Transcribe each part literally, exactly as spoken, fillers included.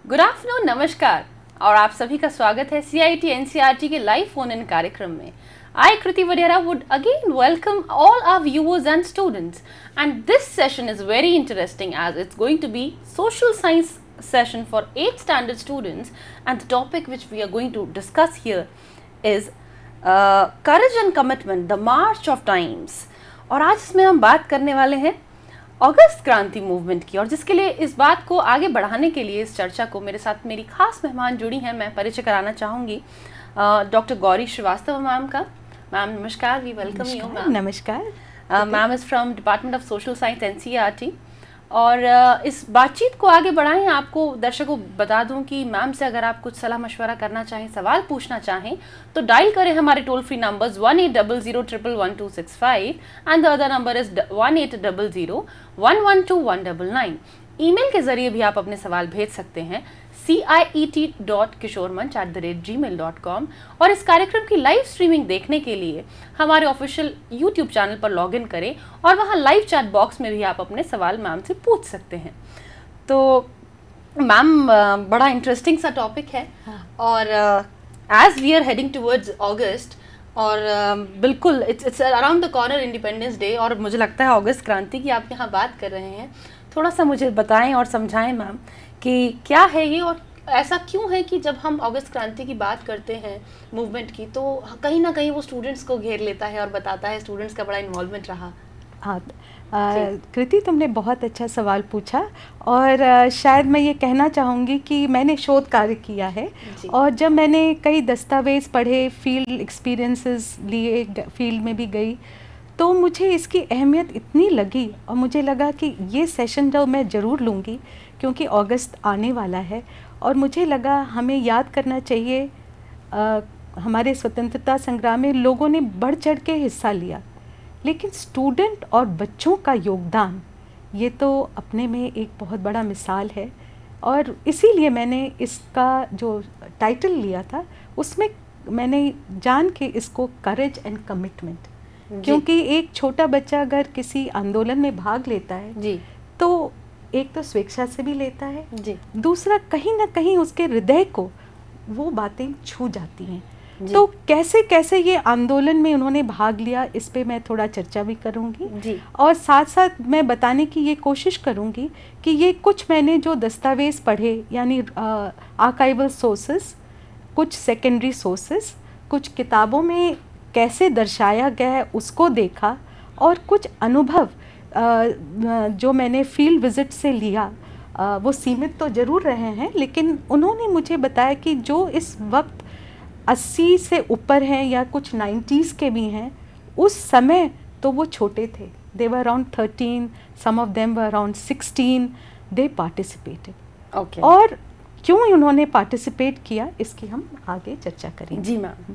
Good afternoon, नमस्कार और आप सभी का स्वागत है C I T N C R T के लाइव फोन इन कार्यक्रम में। I, Kriti Vadera, would again welcome all our viewers and students, and this session is very interesting as it's going to be social science session for eighth standard students, and the topic which we are going to discuss here is uh, courage and commitment, the march of times। और आज इसमें हम बात करने वाले हैं अगस्त क्रांति movement की, और जिसके लिए इस बात को आगे बढ़ाने के लिए इस चर्चा को मेरे साथ मेरी खास मेहमान जुड़ी हैं। मैं परिचय कराना चाहूँगी डॉक्टर गौरी श्रीवास्तव मैम का। मैम नमस्कार, वी वेलकम यू मैम। नमस्कार। Ma'am is from department of social science N C R T. और uh, इस बातचीत को आगे बढ़ाएं, आपको दर्शकों बता दूं कि मैम से अगर आप कुछ सलाह मशवरा करना चाहें, सवाल पूछना चाहें तो डायल करें हमारे toll free numbers one eight double zero triple one two six five and the other number is one eight double zero one one two one double nine. Email के जरिए भी आप अपने सवाल भेज सकते हैं C I E T dot Kishormanch at the rate gmail dot com. और इस कार्यक्रम की लाइव स्ट्रीमिंग देखने के लिए हमारे ऑफिशियल यूट्यूब चैनल पर लॉग इन करें और वहाँ लाइव चैट बॉक्स में भी आप अपने सवाल मैम से पूछ सकते हैं। तो मैम बड़ा इंटरेस्टिंग सा टॉपिक है, और as we are heading towards August, और uh, बिल्कुल it's it's around the corner independence day, और मुझे लगता है अगस्त क्रांति की आप यहाँ बात कर रहे हैं। थोड़ा सा मुझे बताएं और समझाएं मैम कि क्या है ये, और ऐसा क्यों है कि जब हम अगस्त क्रांति की बात करते हैं मूवमेंट की, तो कहीं ना कहीं वो स्टूडेंट्स को घेर लेता है और बताता है स्टूडेंट्स का बड़ा इन्वॉल्वमेंट रहा। हाँ कृति, तुमने बहुत अच्छा सवाल पूछा, और आ, शायद मैं ये कहना चाहूँगी कि मैंने शोध कार्य किया है, और जब मैंने कई दस्तावेज़ पढ़े, फील्ड एक्सपीरियंसेस लिए, फील्ड में भी गई, तो मुझे इसकी अहमियत इतनी लगी, और मुझे लगा कि ये सेशन जो मैं ज़रूर लूँगी क्योंकि अगस्त आने वाला है, और मुझे लगा हमें याद करना चाहिए आ, हमारे स्वतंत्रता संग्राम में लोगों ने बढ़ चढ़ के हिस्सा लिया, लेकिन स्टूडेंट और बच्चों का योगदान ये तो अपने में एक बहुत बड़ा मिसाल है। और इसीलिए मैंने इसका जो टाइटल लिया था उसमें मैंने जान के इसको करेज एंड कमिटमेंट, क्योंकि एक छोटा बच्चा अगर किसी आंदोलन में भाग लेता है जी, तो एक तो स्वेच्छा से भी लेता है जी, दूसरा कहीं ना कहीं उसके हृदय को वो बातें छू जाती हैं। तो कैसे कैसे ये आंदोलन में उन्होंने भाग लिया, इस पे मैं थोड़ा चर्चा भी करूंगी जी। और साथ साथ मैं बताने की ये कोशिश करूंगी कि ये कुछ मैंने जो दस्तावेज़ पढ़े, यानी आर्काइवल सोर्सेस, कुछ सेकेंडरी सोर्सेस, कुछ किताबों में कैसे दर्शाया गया है उसको देखा, और कुछ अनुभव जो मैंने फील्ड विजिट से लिया, वो सीमित तो ज़रूर रहे हैं, लेकिन उन्होंने मुझे बताया कि जो इस वक्त अस्सी से ऊपर हैं या कुछ नाइन्टीज़ के भी हैं, उस समय तो वो छोटे थे, they were around thirteen, some of them were around sixteen, they participated. Okay, और क्यों उन्होंने पार्टिसिपेट किया इसकी हम आगे चर्चा करेंगे। जी मैम।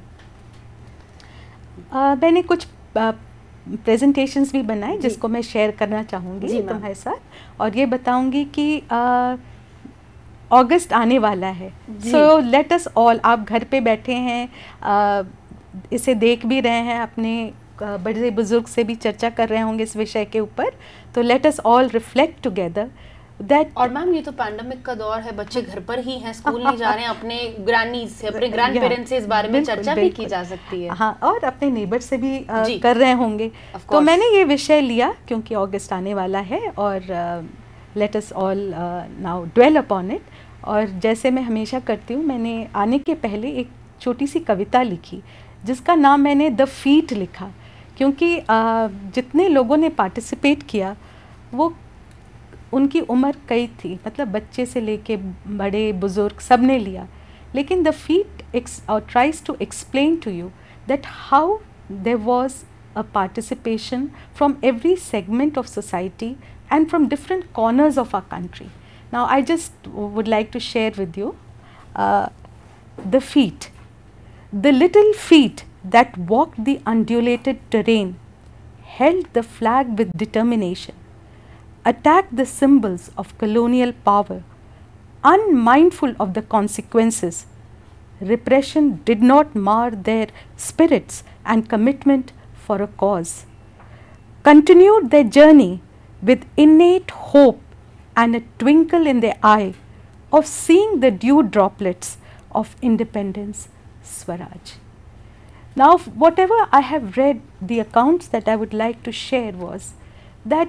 मैंने कुछ प्रेजेंटेशंस भी बनाए जिसको मैं शेयर करना चाहूँगी तुम्हारे साथ, और ये बताऊँगी कि आ, अगस्त आने वाला है, सो लेट अस ऑल, आप घर पे बैठे हैं, आ, इसे देख भी रहे हैं, अपने बड़े बुजुर्ग से भी चर्चा कर रहे होंगे इस विषय के ऊपर, तो let us all reflect together that. और मैम ये तो पैंडेमिक का दौर है, बच्चे घर पर ही हैं, स्कूल नहीं जा रहे हैं, अपने ग्रैनीज से, अपने ग्रैंड पेरेंट्स से इस बारे में चर्चा भी की जा सकती है। हाँ, और अपने नेबर से भी आ, कर रहे होंगे। तो मैंने ये विषय लिया क्योंकि अगस्त आने वाला है, और let us all now dwell upon it. और जैसे मैं हमेशा करती हूँ, मैंने आने के पहले एक छोटी सी कविता लिखी जिसका नाम मैंने द फीट लिखा, क्योंकि uh, जितने लोगों ने पार्टिसिपेट किया वो उनकी उम्र कई थी, मतलब बच्चे से लेके बड़े बुज़ुर्ग सब ने लिया, लेकिन the feat tries to explain to you that how there was a participation from every segment of society and from different corners of our country. Now I just would like to share with you uh, the feet. The little feet that walked the undulated terrain, held the flag with determination, attacked the symbols of colonial power, unmindful of the consequences. Repression did not mar their spirits and commitment for a cause. Continued their journey with innate hope and a twinkle in their eye of seeing the dew droplets of independence, Swaraj. Now, whatever I have read, the accounts that I would like to share was that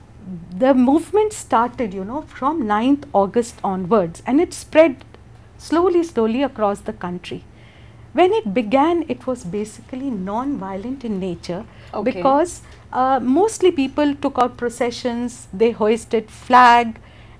the movement started, you know, from ninth August onwards, and it spread slowly, slowly across the country. When it began, it was basically non-violent in nature, okay. because uh, mostly people took out processions, they hoisted flag,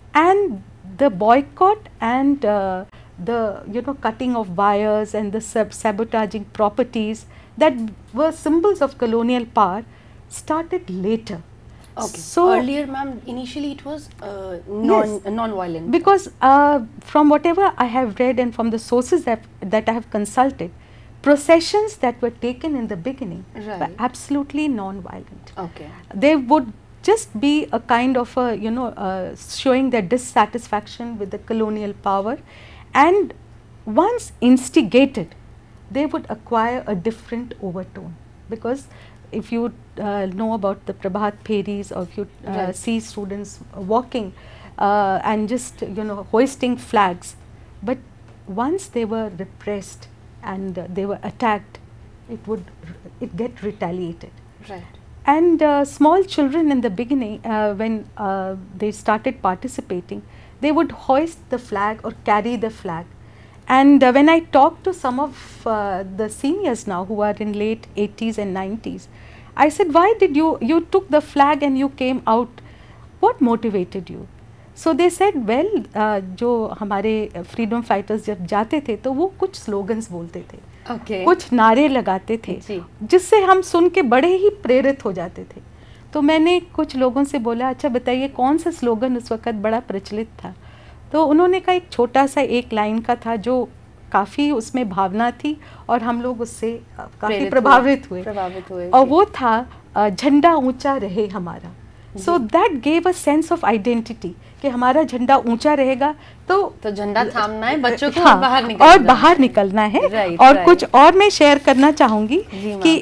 and the boycott and uh, the, you know, cutting of wires and the sab sabotaging properties that were symbols of colonial power started later. Okay. So earlier, ma'am, initially it was uh, non yes, non-violent. Because uh, from whatever I have read and from the sources that that I have consulted, processions that were taken in the beginning right. were absolutely non-violent. Okay. They would just be a kind of a, you know, uh, showing their dissatisfaction with the colonial power, and once instigated, they would acquire a different overtone. Because if you uh, know about the Prabhat Pheris, or if you uh, right. see students walking uh, and just, you know, hoisting flags, but once they were repressed and uh, they were attacked, it would it get retaliated. Right. And uh, small children in the beginning, uh, when uh, they started participating, they would hoist the flag or carry the flag. And uh, when I talk to some of uh, the seniors now who are in late eighties and nineties, I said, why did you, you took the flag and you came out, what motivated you? So they said, well, uh, जो हमारे freedom fighters जब जाते थे तो वो कुछ slogans बोलते थे, okay. कुछ नारे लगाते थे, जिससे हम सुन के बड़े ही प्रेरित हो जाते थे. तो मैंने कुछ लोगों से बोला, अच्छा बताइए कौन सा स्लोगन उस वक़्त बड़ा प्रचलित था? तो उन्होंने कहा एक छोटा सा एक लाइन का था जो काफ़ी उसमें भावना थी और हम लोग उससे काफ़ी प्रभावित हुए, प्रभावित हुए और वो था झंडा ऊंचा रहे हमारा. So that gave a sense of identity कि हमारा झंडा ऊंचा रहेगा तो तो झंडा थामना है, बच्चों को हाँ, बाहर निकलना और बाहर निकलना है. right, और right. कुछ और मैं शेयर करना चाहूँगी कि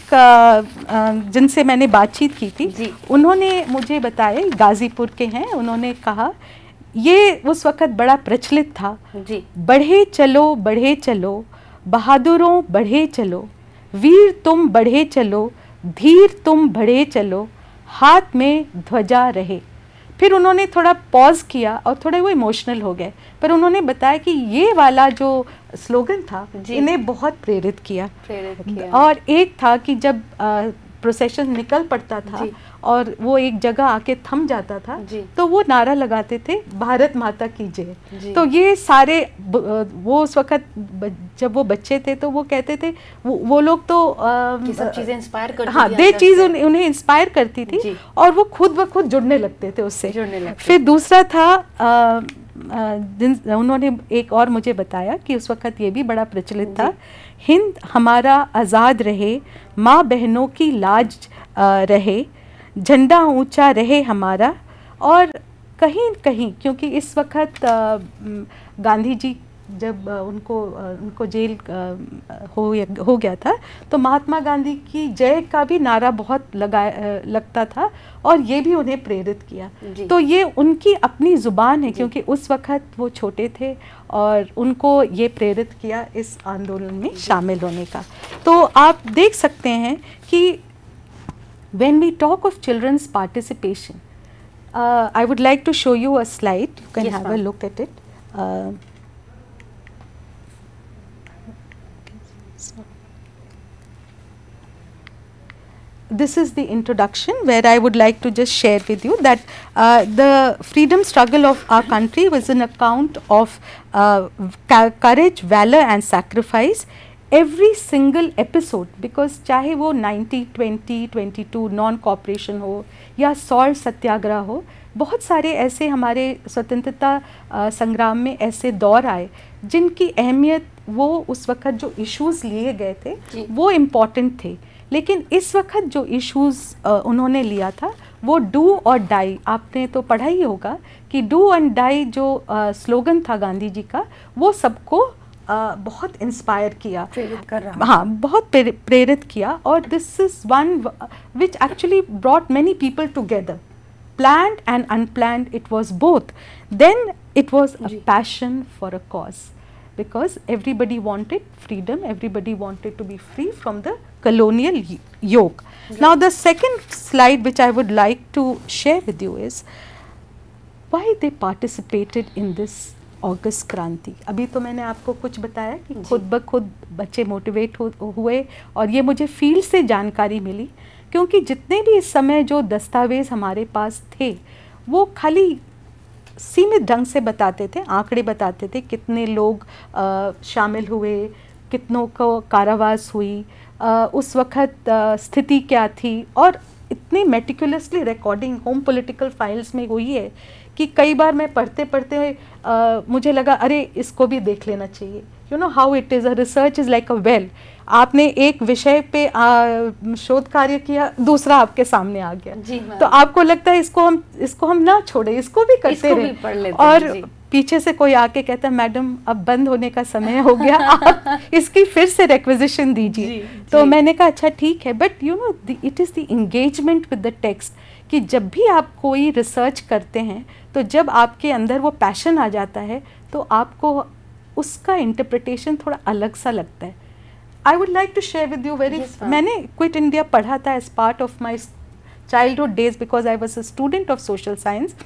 एक जिनसे मैंने बातचीत की थी, उन्होंने मुझे बताया, गाजीपुर के हैं, उन्होंने कहा ये उस वक़्त बड़ा प्रचलित था जी. बढ़े चलो बढ़े चलो बहादुरों बढ़े चलो, वीर तुम बढ़े चलो, धीर तुम बढ़े चलो, हाथ में ध्वजा रहे. फिर उन्होंने थोड़ा पॉज किया और थोड़े वो इमोशनल हो गए, पर उन्होंने बताया कि ये वाला जो स्लोगन था इन्हें बहुत प्रेरित किया. प्रेरित किया. और एक था कि जब प्रोसेशन निकल पड़ता था और वो एक जगह आके थम जाता था, तो वो नारा लगाते थे, भारत माता की जय. तो ये सारे वो उस वक़्त जब वो बच्चे थे तो वो कहते थे, वो, वो लोग तो आ, सब चीज़ें इंस्पायर करती हाँ दे चीज़ उन, उन्हें इंस्पायर करती थी और वो खुद ब खुद जुड़ने लगते थे उससे. फिर दूसरा था आ, जिन उन्होंने एक और मुझे बताया कि उस वक़्त ये भी बड़ा प्रचलित था, हिंद हमारा आज़ाद रहे, माँ बहनों की लाज आ, रहे, झंडा ऊंचा रहे हमारा. और कहीं कहीं क्योंकि इस वक्त गांधी जी जब आ, उनको आ, उनको जेल आ, हो हो गया था, तो महात्मा गांधी की जय का भी नारा बहुत लगा लगता था और ये भी उन्हें प्रेरित किया. तो ये उनकी अपनी ज़ुबान है क्योंकि उस वक्त वो छोटे थे और उनको ये प्रेरित किया इस आंदोलन में शामिल होने का. तो आप देख सकते हैं कि when we talk of children's participation, uh, I would like to show you a slide. You can yes, have a look at it. Uh, this is the introduction where I would like to just share with you that uh, the freedom struggle of our country was an account of uh, courage, valor and sacrifice. Every single episode, because चाहे वो ninety, twenty, twenty-two non cooperation हो या salt सत्याग्रह हो, बहुत सारे ऐसे हमारे स्वतंत्रता संग्राम में ऐसे दौर आए जिनकी अहमियत, वो उस वक़्त जो इश्यूज़ लिए गए थे वो इम्पॉर्टेंट थे. लेकिन इस वक्त जो इश्यूज़ उन्होंने लिया था वो डू और डाई, आपने तो पढ़ा ही होगा कि डू एंड डाई जो स्लोगन था गांधी जी का, वो सबको Uh, बहुत इंस्पायर किया, प्रेरित कर रहा, हाँ बहुत प्रेरित किया. और this is one which actually brought many people together. planned and unplanned, it was both. Then it was a passion for a cause, because everybody wanted freedom, everybody wanted to be free from the colonial yoke. Right. Now the second slide which I would like to share with you is why they participated in this August Kranti. अभी तो मैंने आपको कुछ बताया कि खुद ब खुद बच्चे मोटिवेट हुए और ये मुझे फील्ड से जानकारी मिली, क्योंकि जितने भी इस समय जो दस्तावेज हमारे पास थे वो खाली सीमित ढंग से बताते थे, आंकड़े बताते थे, कितने लोग आ, शामिल हुए, कितनों को कारावास हुई, आ, उस वक्त आ, स्थिति क्या थी, और इतनी meticulously recording home political files में हुई है कि कई बार मैं पढ़ते पढ़ते आ, मुझे लगा अरे इसको भी देख लेना चाहिए. You know how it is, a research is like a well. आपने एक विषय पे शोध कार्य किया, दूसरा आपके सामने आ गया, तो आपको लगता है इसको हम इसको हम ना छोड़े, इसको भी करते रहे. और पीछे से कोई आके कहता है मैडम अब बंद होने का समय हो गया, आप इसकी फिर से रिक्विजिशन दीजिए. तो मैंने कहा अच्छा ठीक है, but you know it is the engagement with the text, कि जब भी आप कोई रिसर्च करते हैं तो जब आपके अंदर वो पैशन आ जाता है तो आपको उसका इंटरप्रिटेशन थोड़ा अलग सा लगता है. I would like to share with you very, मैंने क्विट इंडिया पढ़ा था as part of my childhood days because I was a student of social science.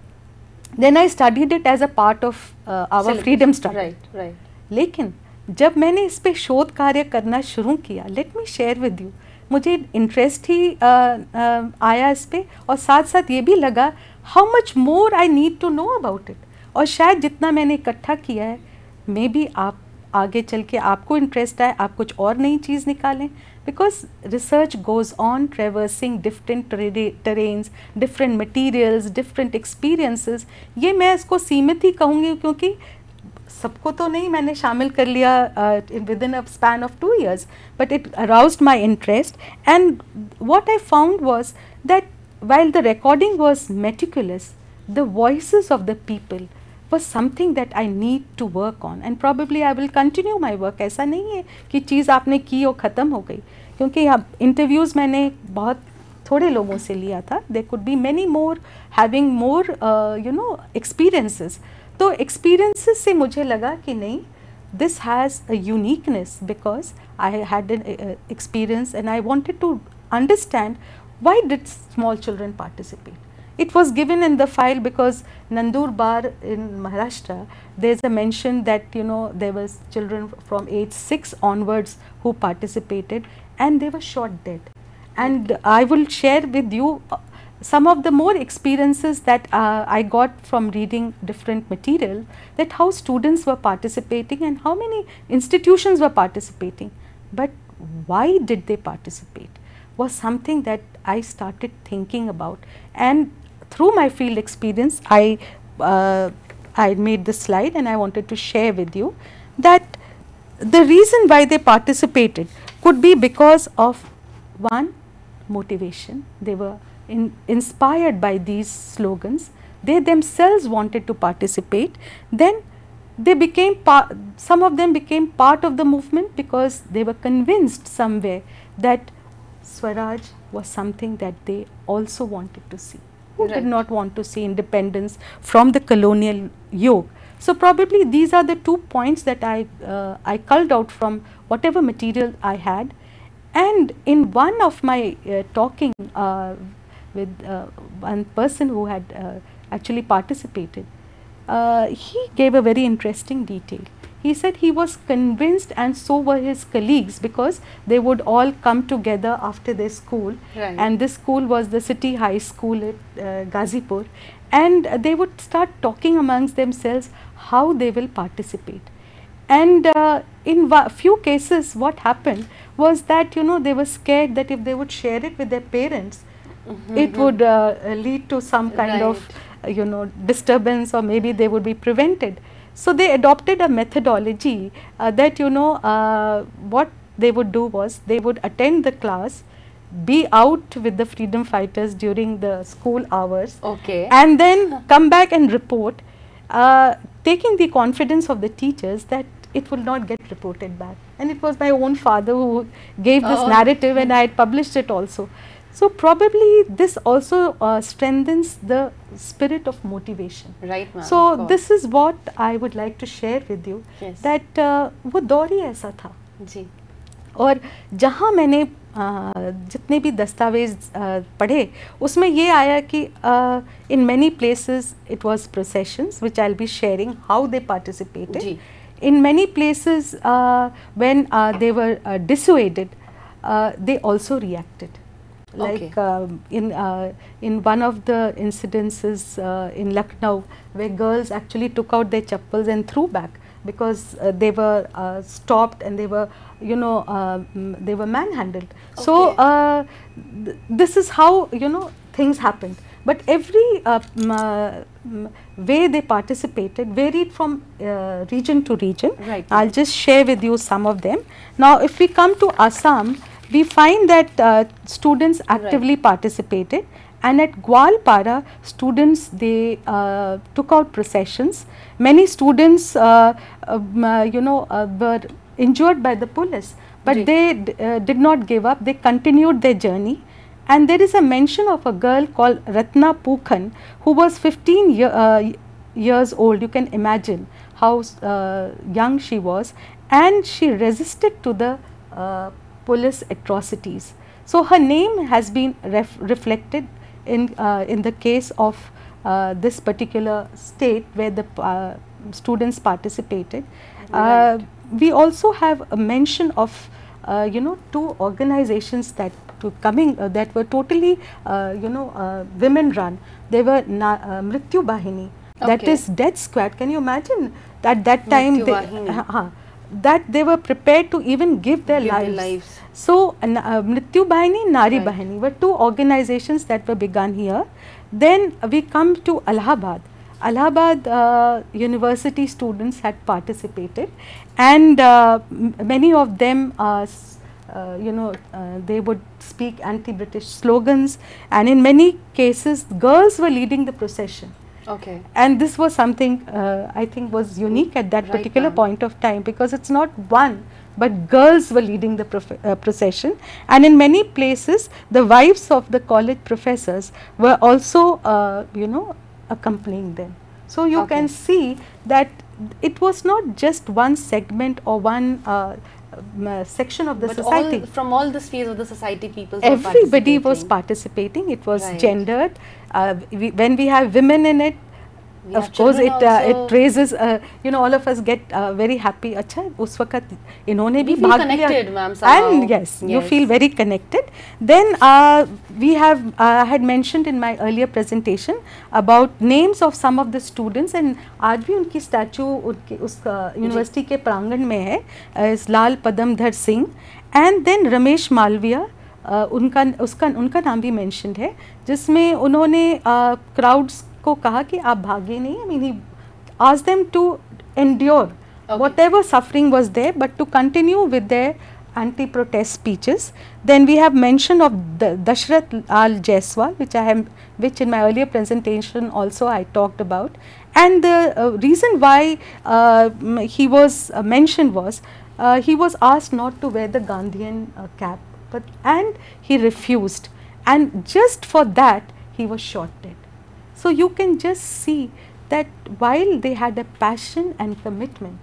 Then I studied it as a part of our freedom struggle. लेकिन जब मैंने इस पे शोध कार्य करना शुरू किया, let me share with you, मुझे इंटरेस्ट ही आ, आ, आया इस पे, और साथ साथ ये भी लगा how much more I need to know about it. और शायद जितना मैंने इकट्ठा किया है, मे बी आप आगे चल के आपको इंटरेस्ट आए, आप कुछ और नई चीज़ निकालें, because research goes on traversing different terrains, different materials, different experiences. ये मैं इसको सीमित ही कहूँगी क्योंकि सबको तो नहीं मैंने शामिल कर लिया within a span of two years, but it aroused my interest. And what I found was that while the recording was meticulous, the voices of the people was something that I need to work on, and probably I will continue my work. ऐसा नहीं है कि चीज़ आपने की और ख़त्म हो गई, क्योंकि अब इंटरव्यूज़ मैंने बहुत थोड़े लोगों से लिया था. There could be many more having more uh, you know experiences. तो experiences से मुझे लगा कि नहीं, this has a uniqueness because I had an uh, experience and I wanted to understand why did small children participate. It was given in the file because Nandurbar in Maharashtra, there is a mention that you know there was children from age six onwards who participated and they were shot dead. And I will share with you uh, some of the more experiences that uh, I got from reading different material, that how students were participating and how many institutions were participating. But why did they participate was something that I started thinking about, and through my field experience I uh, I made this slide and I wanted to share with you that the reason why they participated could be because of one, motivation. They were in, inspired by these slogans, they themselves wanted to participate. Then they became part, some of them became part of the movement because they were convinced somewhere that Swaraj was something that they also wanted to see. Who right. did not want to see independence from the colonial yoke? So probably these are the two points that I uh, I culled out from whatever material I had. And in one of my uh, talking uh, with uh, one person who had uh, actually participated, uh, he gave a very interesting detail. He said he was convinced, and so were his colleagues, because they would all come together after their school, right. and this school was the city high school at uh, Ghazipur, and uh, they would start talking amongst themselves how they will participate. And uh, in a few cases what happened was that, you know, they were scared that if they would share it with their parents, mm-hmm. it would uh, lead to some kind right. of uh, you know disturbance, or maybe they would be prevented. So they adopted a methodology uh, that, you know, uh, what they would do was they would attend the class, be out with the freedom fighters during the school hours, okay. and then come back and report, uh, taking the confidence of the teachers that it will not get reported back. And it was my own father who gave this oh. narrative, and I had published it also. So probably this also uh, strengthens the spirit of motivation. Right, ma'am. So this is what I would like to share with you. Yes. That uh, वो दौर ही ऐसा था. जी. और जहाँ मैंने uh, जितने भी दस्तावेज uh, पढ़े उसमें ये आया कि in many places it was processions, which I'll be sharing how they participated. Ji. In many places uh, when uh, they were uh, dissuaded, uh, they also reacted. Like Okay. um, in uh, in one of the incidences uh, in Lucknow, where girls actually took out their chappals and threw back because uh, they were uh, stopped and they were, you know, uh, mm, they were manhandled. So Okay. uh, th this is how, you know, things happened. But every uh, m uh, m way they participated varied from uh, region to region. Right. I'll just share with you some of them. Now, if we come to Assam, we find that uh, students actively Right. participated, and at Gwalpara, students, they uh, took out processions. Many students uh, um, uh, you know uh, were injured by the police, but Ji. they d uh, did not give up. They continued their journey, and there is a mention of a girl called Ratna Pukhan, who was fifteen year, uh, years old. You can imagine how uh, young she was, and she resisted to the uh, police atrocities. So her name has been ref reflected in uh, in the case of uh, this particular state where the uh, students participated. Right. Uh, we also have a mention of uh, you know two organizations that to coming uh, that were totally uh, you know uh, women run. They were Na uh, Mrityu Bahini, that Okay. is death squad. Can you imagine at that time Mrityu they, Bahini. uh, uh, that they were prepared to even give their Give their lives. lives. So uh, uh, Mrityu Bahini, Nari Right. Bahini were two organizations that were begun here. Then uh, we come to Allahabad. Allahabad uh, University students had participated, and uh, m many of them uh, s- uh, you know uh, they would speak anti-British slogans, and in many cases girls were leading the procession. Okay. And this was something uh, I think was unique at that Right, particular ma'am. point of time, because it's not one but girls were leading the prof uh, procession, and in many places the wives of the college professors were also uh, you know accompanying them. So you Okay. can see that it was not just one segment or one uh, um, uh, section of the But society. all, from all the spheres of the society, people were Everybody was participating. participating. It was Right. gendered. Uh, we, when we have women in it, We of have course it children uh, it also. raises uh, you know all of us get uh, very happy. अच्छा उस वक़्त इन्होंने We भी feel भाग लिया. connected, ma'am, somehow. And yes, you Yes. feel very connected. Then uh, we have uh, I had mentioned in my earlier presentation about names of some of the students, and आज भी उनकी statue उनकी उस university के प्रांगण में है. इस Lal Padmadhar Singh, and then Ramesh Malviya. Uh, उनका उसका उनका नाम भी मेंशन्ड है, जिसमें उन्होंने क्राउड्स uh, को कहा कि आप भागे नहीं. I mean he asked them to endure Okay. whatever suffering was there, but to continue with their anti-protest speeches. Then we have mention of the Dashrath Al Jaiswal, which I am, which in my earlier presentation also I talked about. And the uh, reason why uh, m- he was uh, mentioned was uh, he was asked not to wear the Gandhian uh, cap, but and he refused, and just for that he was shot dead. So you can just see that while they had a passion and commitment,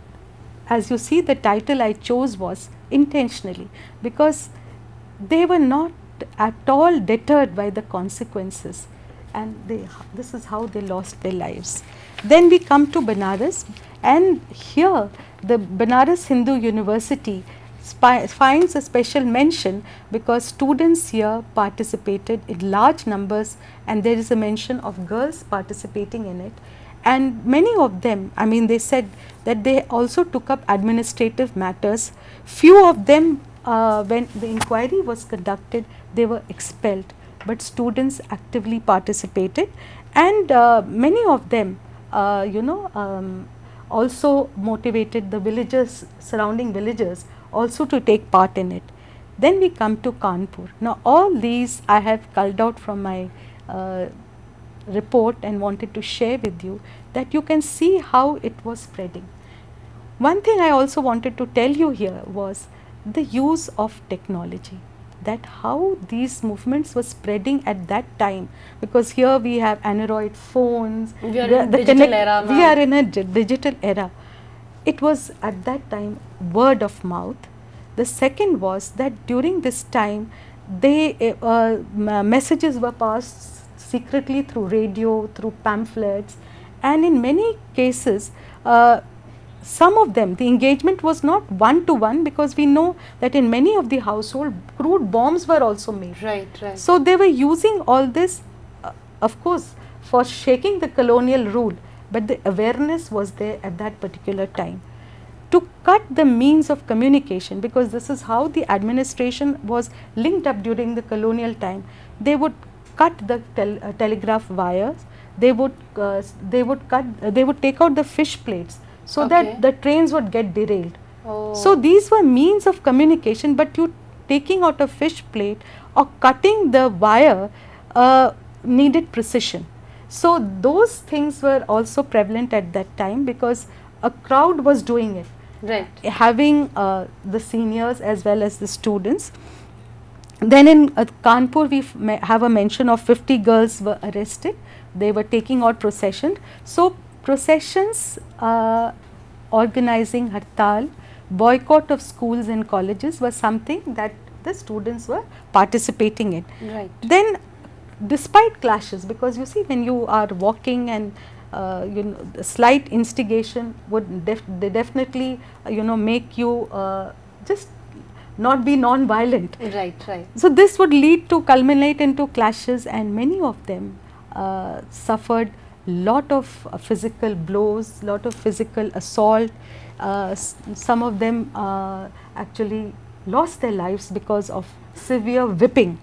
as you see, the title I chose was intentionally, because they were not at all deterred by the consequences, and they, this is how they lost their lives. Then we come to Banaras, and here the Banaras Hindu University spi- finds a special mention because students here participated in large numbers, and there is a mention of girls participating in it. And many of them, I mean, they said that they also took up administrative matters. Few of them, uh, when the inquiry was conducted, they were expelled, but students actively participated, and uh, many of them, uh, you know, um, also motivated the villagers, surrounding villagers, also to take part in it. Then we come to Kanpur. Now, all these I have culled out from my uh, report and wanted to share with you, that you can see how it was spreading. One thing I also wanted to tell you here was the use of technology. that how these movements were spreading at that time, because here we have Android phones, we are the, in the digital connect, era. We are in a digital era. It was at that time word of mouth. The second was that during this time, they uh, messages were passed secretly through radio, through pamphlets, and in many cases, uh, some of them, the engagement was not one to one, because we know that in many of the household, crude bombs were also made. Right, right. So they were using all this, uh, of course, for shaking the colonial rule, but the awareness was there at that particular time. To cut the means of communication, because this is how the administration was linked up during the colonial time, they would cut the tel uh, telegraph wires, they would, uh, they would cut, uh, they would take out the fish plates, so okay. that the trains would get derailed. Oh. So these were means of communication, but you taking out a fish plate or cutting the wire uh, needed precision. So those things were also prevalent at that time, because a crowd was doing it. Right. Having uh, the seniors as well as the students. Then in uh, Kanpur, we have a mention of fifty girls were arrested. They were taking out procession. So processions, uh, organizing hartal, boycott of schools and colleges was something that the students were participating in. Right. Then despite clashes, because you see when you are walking and uh, you know, the slight instigation would def they definitely uh, you know make you uh, just not be non-violent. Right, right. So this would lead to culminate into clashes, and many of them uh, suffered lot of uh, physical blows, lot of physical assault. Uh, s some of them uh, actually lost their lives because of severe whipping.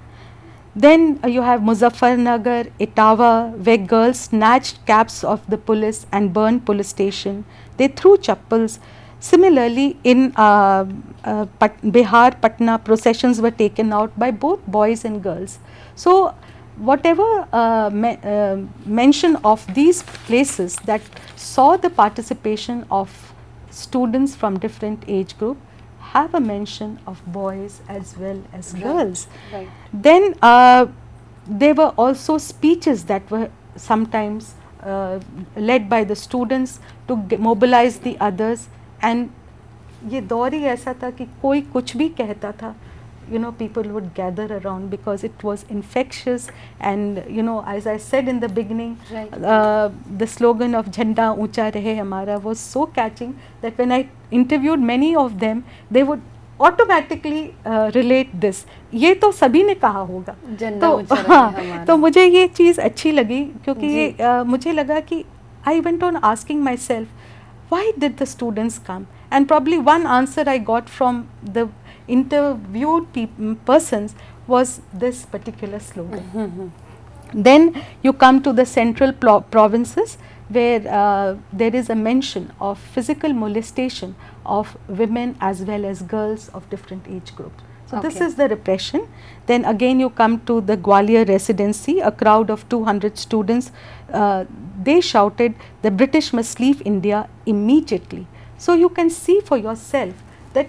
Then uh, you have Muzaffarnagar, Etawah, where girls snatched caps of the police and burned police station. They threw chappals. Similarly, in uh, uh, Pat Bihar, Patna, processions were taken out by both boys and girls. So whatever uh, me uh, mention of these places that saw the participation of students from different age group have a mention of boys as well as right. girls. Right. Then uh, there were also speeches that were sometimes uh, led by the students to mobilize the others, and ये दौर ही ऐसा था कि कोई कुछ भी कहता था, you know, people would gather around because it was infectious. And you know, as I said in the beginning, right. uh, the slogan of Jhanda Uncha Rahe Hamara was so catching that when I interviewed many of them, they would automatically uh, relate this. ये तो सभी ने कहा होगा. तो हाँ, तो मुझे ये चीज़ अच्छी लगी, क्योंकि ये uh, मुझे लगा कि I went on asking myself, why did the students come? And probably one answer I got from the interviewed persons was this particular slogan. Mm-hmm. Then you come to the central provinces, where uh, there is a mention of physical molestation of women as well as girls of different age groups. So okay. This is the repression. Then again you come to the Gwalior residency, a crowd of two hundred students, uh, they shouted, the British must leave India immediately. So you can see for yourself that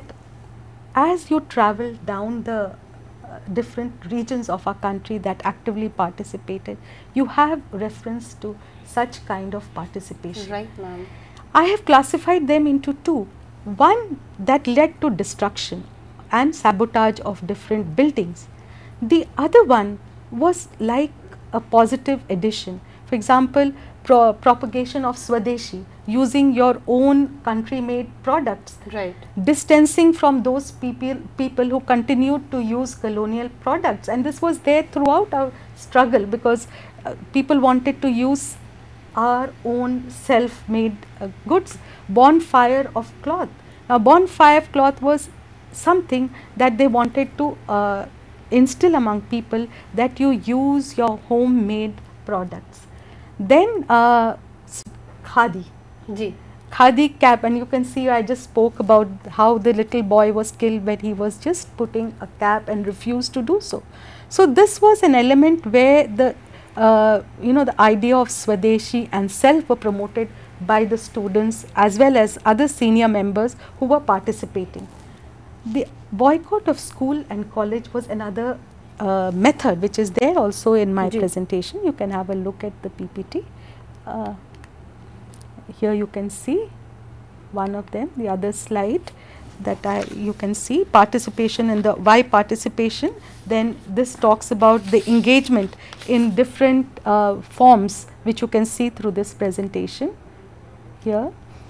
as you travel down the uh, different regions of our country that actively participated, you have reference to such kind of participation. Right, ma'am. I have classified them into two. One that led to destruction and sabotage of different buildings. The other one was like a positive addition. For example, pro propagation of Swadeshi, using your own country-made products. Right. Distancing from those people, people who continued to use colonial products. And this was there throughout our struggle, because uh, people wanted to use our own self-made uh, goods. Bonfire of cloth. Now, bonfire of cloth was something that they wanted to uh, instill among people, that you use your homemade products. Then uh, khadi. Ji. Khadi cap, and you can see I just spoke about how the little boy was killed when he was just putting a cap and refused to do so. So this was an element where the uh, you know the idea of Swadeshi and self were promoted by the students as well as other senior members who were participating. The boycott of school and college was another uh, method which is there also in my Ji. presentation. You can have a look at the P P T. Uh, here you can see one of them, the other slide that I you can see participation in the why participation. Then this talks about the engagement in different uh, forms which you can see through this presentation here.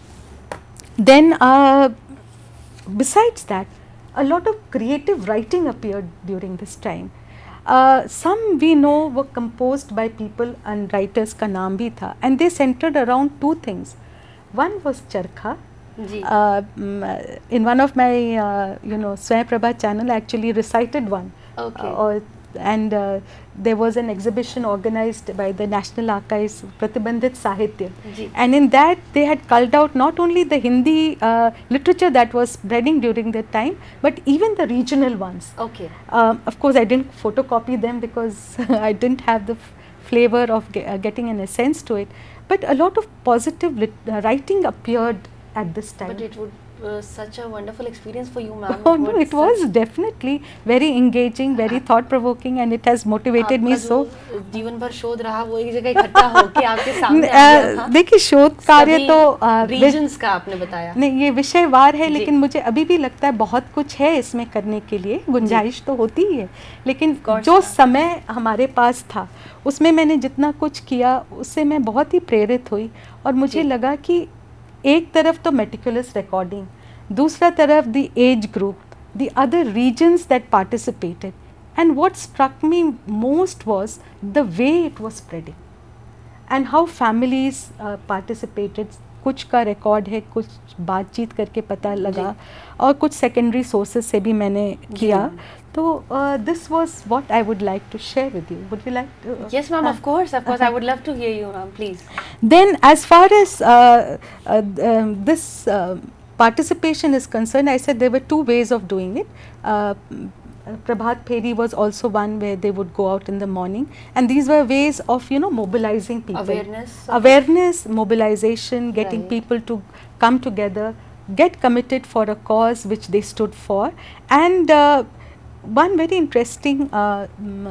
Then uh, besides that, a lot of creative writing appeared during this time. Uh, some we know were composed by people and writers का नाम भी था, and they centered around two things. One was Charkha. Uh, mm, in one of my uh, you know Swayam Prabha channel, I actually recited one. Okay. Uh, or, and uh, there was an exhibition organized by the National Archives, Pratibandhit Sahitya, Ji. and in that they had culled out not only the Hindi uh, literature that was spreading during that time, but even the regional ones. Okay. Um, of course, I didn't photocopy them because I didn't have the f flavor of ge uh, getting an essence to it, but a lot of positive lit uh, writing appeared at this time. But it would uh, such a wonderful experience for you, ma'am. Oh no, it was definitely very engaging, very thought provoking, and it has motivated me so. जीवन भर शोध रहा वो एक जगह इकट्ठा होके आपके सामने आ गया था। देखिए शोध कार्य तो रीजन्स का आपने बताया। नहीं, ये विषयवार है, लेकिन मुझे अभी भी लगता है बहुत कुछ है इसमें करने के लिए, गुंजाइश तो होती ही है, लेकिन जो समय हमारे पास था उसमें मैंने जितना कुछ किया उससे मैं बहुत ही प्रेरित हुई, और मुझे लगा कि एक तरफ तो मेटिकुलस रिकॉर्डिंग, दूसरा तरफ the age group, the other regions that participated, and what struck me most was the way it was spreading and how families participated. कुछ का रिकॉर्ड है, कुछ बातचीत करके पता लगा, और कुछ सेकेंडरी सोर्सेज से भी मैंने किया. So uh, this was what I would like to share with you. Would you like to? Uh, yes, ma'am. Uh, of course, of course. uh, I would love to hear you, ma'am. Please. Then, as far as uh, uh, um, this uh, participation is concerned, I said there were two ways of doing it. Uh, Prabhat Pheri was also one where they would go out in the morning, and these were ways of you know mobilizing people. Awareness. Awareness, mobilization, getting Right. people to come together, get committed for a cause which they stood for, and. Uh, One very interesting uh, um,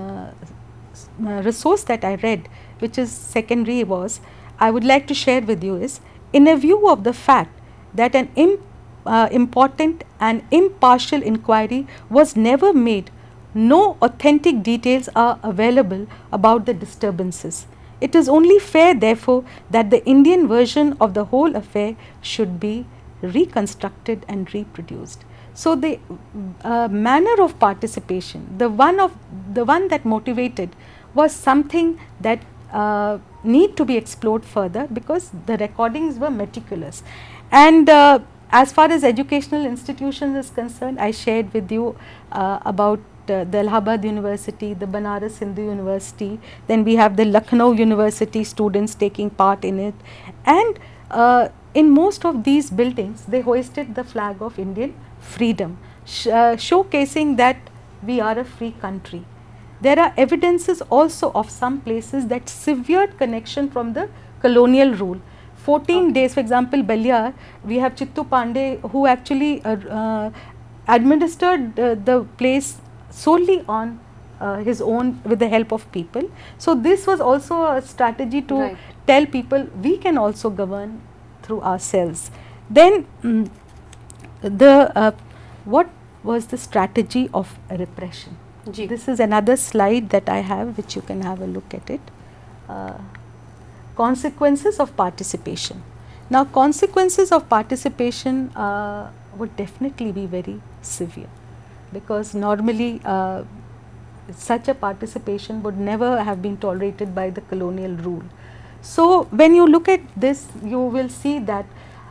uh, resource that I read, which is secondary, was I would like to share with you is, in a view of the fact that an imp, uh, important and impartial inquiry was never made, no authentic details are available about the disturbances. It is only fair, therefore, that the Indian version of the whole affair should be reconstructed and reproduced. So the uh, manner of participation, the one of the one that motivated, was something that uh, need to be explored further, because the recordings were meticulous. And uh, as far as educational institutions is concerned, I shared with you uh, about uh, the Allahabad University, the Banaras Hindu University, then we have the Lucknow University students taking part in it, and uh, in most of these buildings they hoisted the flag of Indian freedom, sh uh, showcasing that we are a free country. There are evidences also of some places that severed connection from the colonial rule. fourteen okay. days, for example, Balyar, we have Chittu Pandey, who actually uh, uh, administered uh, the place solely on uh, his own with the help of people. So this was also a strategy to right. tell people we can also govern through ourselves. Then mm, the uh, what was the strategy of repression? Ji. This is another slide that I have, which you can have a look at it. Uh, consequences of participation. Now, consequences of participation uh, would definitely be very severe, because normally uh, such a participation would never have been tolerated by the colonial rule. So when you look at this, you will see that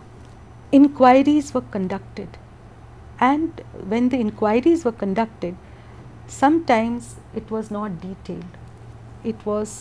inquiries were conducted, and when the inquiries were conducted, sometimes it was not detailed, it was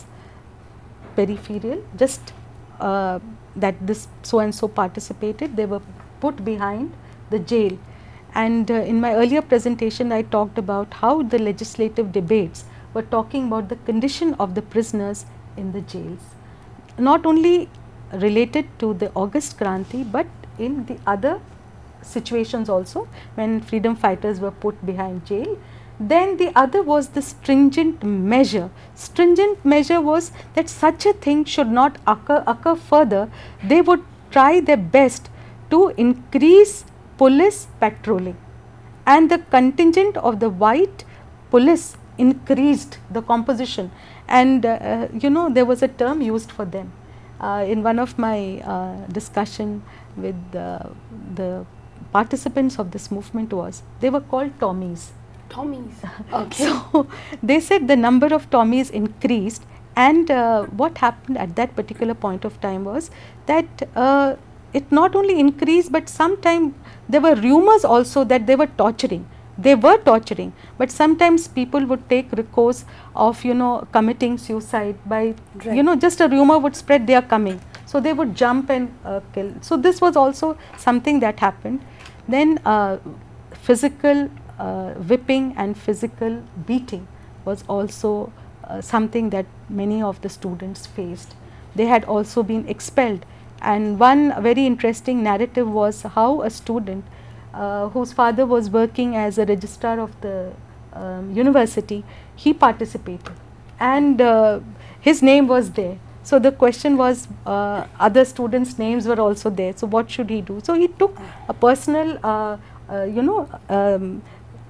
peripheral, just uh, that this so and so participated, they were put behind the jail. And uh, in my earlier presentation I talked about how the legislative debates were talking about the condition of the prisoners in the jails, not only related to the August Kranti, but in the other situations also when freedom fighters were put behind jail. Then the other was the stringent measure. Stringent measure was that such a thing should not occur, occur further. They would try their best to increase police patrolling, and the contingent of the white police increased, the composition, and uh, you know, there was a term used for them. Uh, in one of my uh, discussion with uh, the participants of this movement was, they were called Tommies. Tommies. Okay. So they said the number of Tommies increased, and uh, what happened at that particular point of time was that uh, it not only increased, but sometimes there were rumors also that they were torturing. They were torturing, but sometimes people would take recourse of, you know, committing suicide by, right. you know, just a rumor would spread they are coming. So they would jump and uh, kill. So this was also something that happened. Then uh, physical uh, whipping and physical beating was also uh, something that many of the students faced. They had also been expelled. And one very interesting narrative was how a student uh, whose father was working as a registrar of the um, university, he participated, and uh, his name was there. So the question was, uh, other students' names were also there, so what should he do? So he took a personal, uh, uh, you know, um,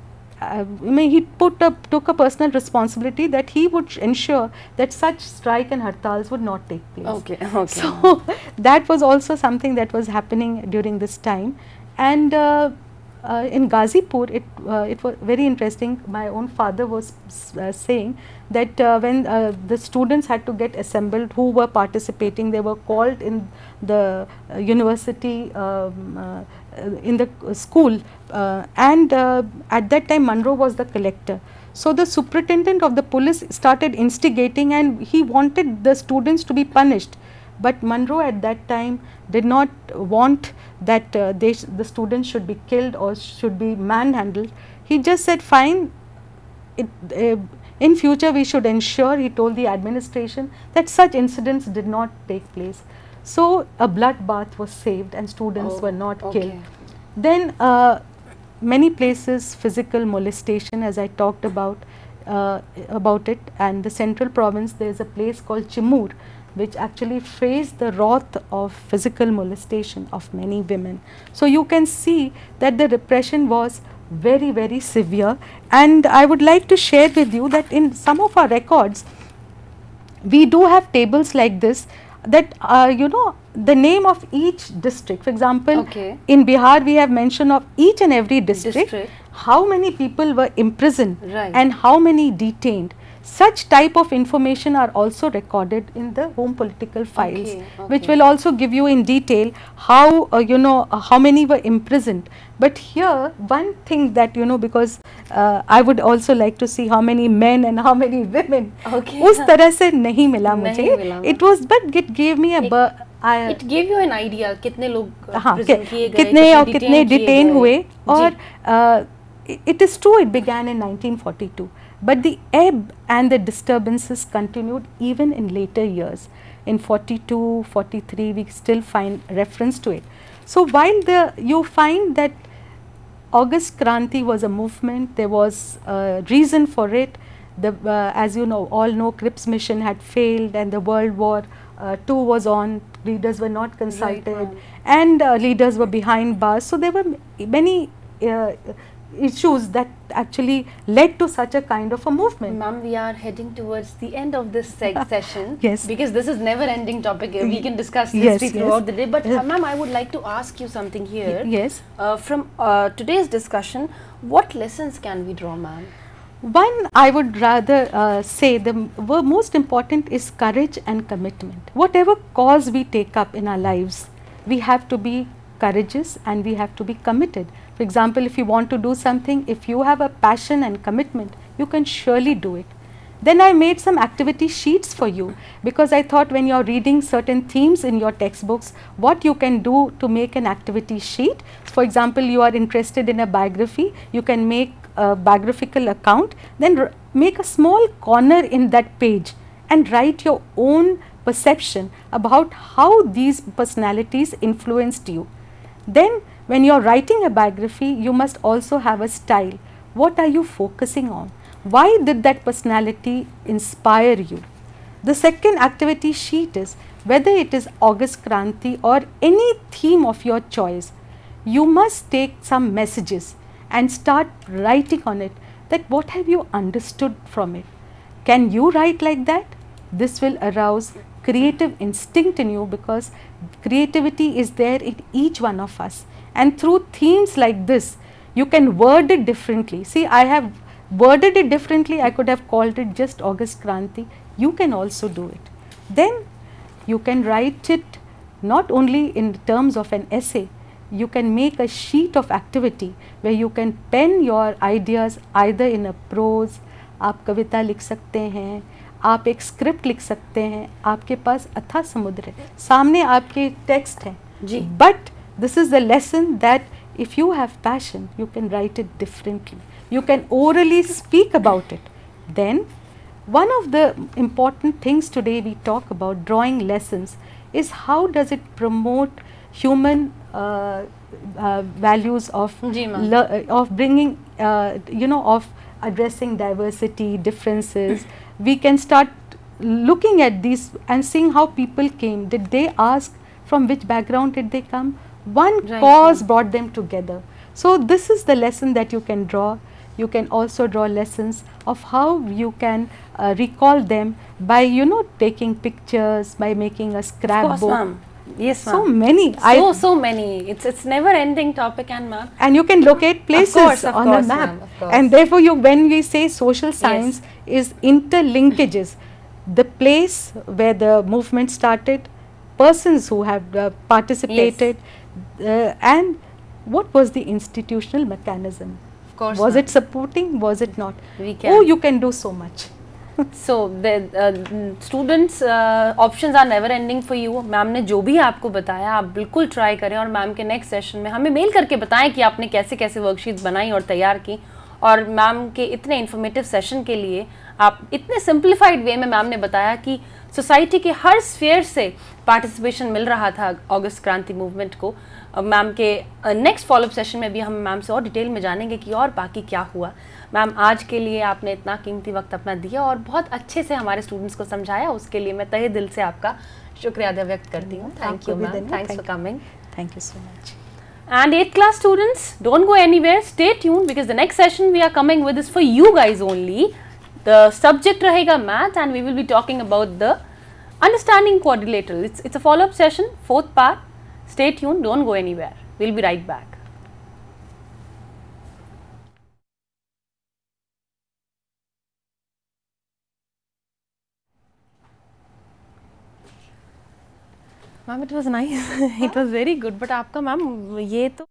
I mean, he put a, took a personal responsibility that he would ensure that such strike and hartals would not take place. Okay, okay. So that was also something that was happening during this time. And uh, uh, in Ghazipur, it, uh, it was very interesting. My own father was uh, saying that uh, when uh, the students had to get assembled who were participating, they were called in the uh, university, um, uh, in the uh, school, uh, and uh, at that time Monroe was the collector. So the superintendent of the police started instigating, and he wanted the students to be punished. But Monroe at that time did not want that uh, they sh the students should be killed or should be manhandled. He just said, fine, it, uh, in future we should ensure, he told the administration, that such incidents did not take place. So a bloodbath was saved and students oh, were not okay. killed. Then uh, many places physical molestation, as I talked about uh, about it, and the central province there is a place called Chimur, which actually faced the wrath of physical molestation of many women. So you can see that the repression was very very severe, and I would like to share with you that in some of our records we do have tables like this, that uh, you know, the name of each district. For example, okay. in Bihar we have mention of each and every district, district. how many people were imprisoned, right. and how many detained. Such type of information are also recorded in the home political files, okay, okay. which will also give you in detail how uh, you know uh, how many were imprisoned. But here one thing that, you know, because uh, I would also like to see how many men and how many women, okay. उस तरह से नहीं मिला नहीं मुझे. मिला. It was, but it gave me a it, I, it gave you an idea कितने लोग हाँ, prison किए गए, कितने और कितने detain हुए. और uh, it is true it began in nineteen forty-two, but the ebb and the disturbances continued even in later years. In forty-two, forty-three we still find reference to it. So while the you find that August Kranti was a movement, there was a reason for it. The uh, as you know, all know, Cripps mission had failed, and the World War uh, Two was on. Leaders were not consulted, right, and uh, leaders were behind bars. So there were many uh, issues that actually led to such a kind of a movement. Ma'am, we are heading towards the end of this seg session. Yes. Because this is never ending topic. We can discuss history yes, throughout yes. the day. But uh, ma'am, I would like to ask you something here. Yes. Uh, from uh, today's discussion, what lessons can we draw, ma'am? One, I would rather uh, say the most important is courage and commitment. Whatever cause we take up in our lives, we have to be courageous and we have to be committed. For example, if you want to do something, if you have a passion and commitment, you can surely do it. Then I made some activity sheets for you, because I thought when you are reading certain themes in your textbooks, what you can do to make an activity sheet. For example, you are interested in a biography, you can make a biographical account, then make a small corner in that page and write your own perception about how these personalities influenced you. Then When you're writing a biography, you must also have a style. What are you focusing on? Why did that personality inspire you? The second activity sheet is, whether it is August Kranti or any theme of your choice, you must take some messages and start writing on it, that what have you understood from it. Can you write like that? This will arouse creative instinct in you, because creativity is there in each one of us, and through themes like this you can word it differently. See, I have worded it differently. I could have called it just August Kranti. You can also do it. Then you can write it not only in terms of an essay, you can make a sheet of activity where you can pen your ideas either in a prose, आप कविता लिख सकते हैं, आप एक script लिख सकते हैं, आपके पास अथाह समुद्र है, सामने आपके टेक्स्ट है जी. But this is the lesson that if you have passion, you can write it differently. You can orally speak about it. Then one of the important things today we talk about drawing lessons is how does it promote human uh, uh, values of le- of bringing uh, you know of addressing diversity, differences. We can start looking at these and seeing how people came. Did they ask from which background did they come? One right, cause yeah. brought them together. So this is the lesson that you can draw. You can also draw lessons of how you can uh, recall them by, you know, taking pictures, by making a scrapbook. Of course, ma'am. Yes, ma'am. So many. So, I, so many. It's it's never ending topic, and ma'am. And you can locate places of course, of on course, a map. Of and therefore, you when we say social science yes. is interlinkages. The place where the movement started, persons who have uh, participated, yes. uh, and what was the institutional mechanism. Of course, was it supporting? Was it not? We can. Oh, you can do so much. So the uh, students uh, options are never ending for you. Ma'am ने जो भी आपको बताया आप बिल्कुल try करें, और ma'am के नेक्स्ट सेशन में हमें मेल करके बताएं कि आपने कैसे कैसे वर्कशीट बनाई और तैयार की. और मैम के इतने इन्फॉर्मेटिव सेशन के लिए आप इतने सिंप्लीफाइड वे में मैम ने बताया कि सोसाइटी के हर स्फीयर से पार्टिसिपेशन मिल रहा था अगस्त क्रांति मूवमेंट को. मैम के नेक्स्ट फॉलोअप सेशन में भी हम मैम से और डिटेल में जानेंगे कि और बाकी क्या हुआ. मैम आज के लिए आपने इतना कीमती वक्त अपना दिया और बहुत अच्छे से हमारे स्टूडेंट्स को समझाया, उसके लिए मैं तहे दिल से आपका शुक्रिया अदा व्यक्त करती हूँ. Thank you ma'am, thanks for coming. Thank you so much. And eighth class students, don't go anywhere, stay tuned, because the next session we are coming with is for you guys only. The subject rahega math, and we will be talking about the understanding quadrilateral. It's, it's a follow-up session, fourth part. Stay tuned, don't go anywhere. We'll be right back. Ma'am, it was nice. It was very good. But आपका ma'am ये तो